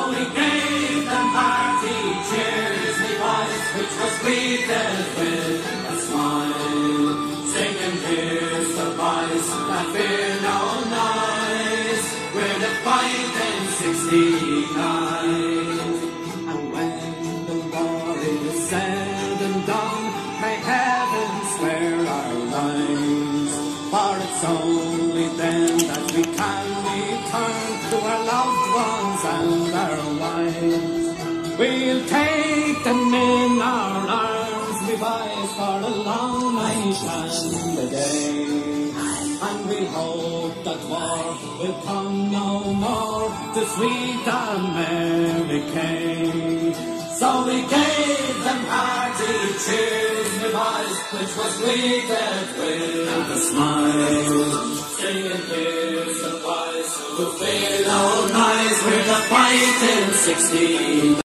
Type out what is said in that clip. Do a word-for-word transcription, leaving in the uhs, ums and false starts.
we gave them hearty cheers, me boys, which was greeted with a smile, singing here's the boys that fear no noise, we're the fight in sixty-nine. And when the war is said and done, may heaven spare our lives, for it's only then that we can return to our loved ones and our wives. We'll take them in our arms, me boys, for a long night and a day, and we hope that war will come no more to sweet America. So we gave them hearty cheers, me boys, which was greeted with a smile, singing here's the boys who feel no noise, we're the fighting sixteen.